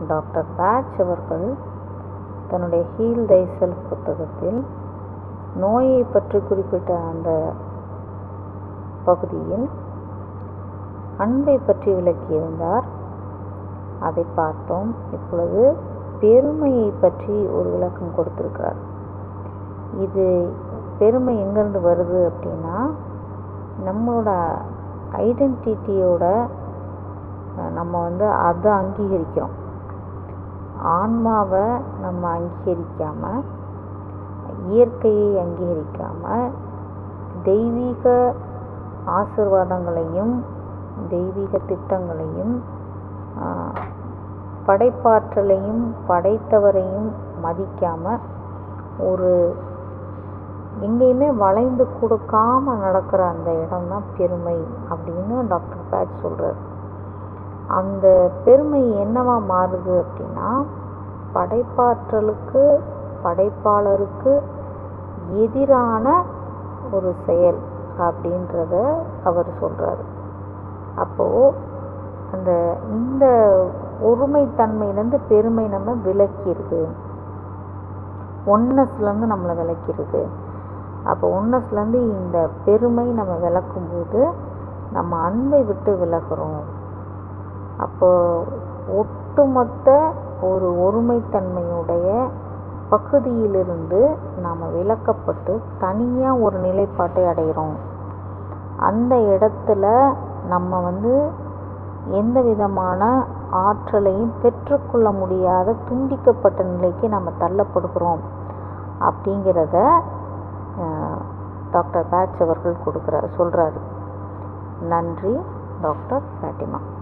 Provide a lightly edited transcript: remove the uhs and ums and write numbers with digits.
Doctor batch அவர்கள் தன்னுடைய heel தை self புத்தகத்தில் நோயை பற்றி குறிப்பிட்ட அந்த பகுதியில் அன்பை பற்றி விளக்கியிருந்தார். அதை பார்த்தோம். இப்பொழுது பெருமையை பற்றி ஒரு விளக்கம் கொடுத்திருக்கிறார். இது பெருமை எங்கேருந்து வருது அப்படின்னா, நம்மளோட ஐடென்டிட்டியோட நம்ம அதை அங்கீகரிக்கிறோம். ஆன்மாவை நம்ம அங்கீகரிக்காமல், இயற்கையை அங்கீகரிக்காமல், தெய்வீக ஆசீர்வாதங்களையும் தெய்வீக திட்டங்களையும் படைப்பாற்றலையும் படைத்தவரையும் மதிக்காமல், ஒரு எங்கேயுமே வளைந்து கொடுக்காம நடக்கிற அந்த இடம்தான் பெருமை அப்படின்னு டாக்டர் பேட்ச் சொல்கிறார். அந்த பெருமை என்னவா மாறுது அப்படின்னா, படைப்பாற்றலுக்கு படைப்பாளருக்கு எதிரான ஒரு செயல் அப்படின்றத அவர் சொல்கிறார். அப்போது இந்த ஒருமைத்தன்மையிலேருந்து பெருமை நம்ம விலக்கிடுது, ஒன்னஸ்லேருந்து நம்மளை விலக்கிடுது. அப்போ ஒன்னஸ்லேருந்து இந்த பெருமை நம்ம விளக்கும்போது நம்ம அன்பை விட்டு விலகிறோம். அப்போ ஒட்டுமொத்த ஒரு ஒருமைத்தன்மையுடைய பகுதியிலிருந்து நாம் விலக்கப்பட்டு தனியாக ஒரு நிலைப்பாட்டை அடைகிறோம். அந்த இடத்துல நம்ம எந்த விதமான ஆற்றலையும் பெற்றுக்கொள்ள முடியாத துண்டிக்கப்பட்ட நிலைக்கு நம்ம தள்ளப்படுகிறோம் அப்படிங்கிறத டாக்டர் பேட்ச் அவர்கள் சொல்கிறாரு. நன்றி டாக்டர் ஃபாத்திமா.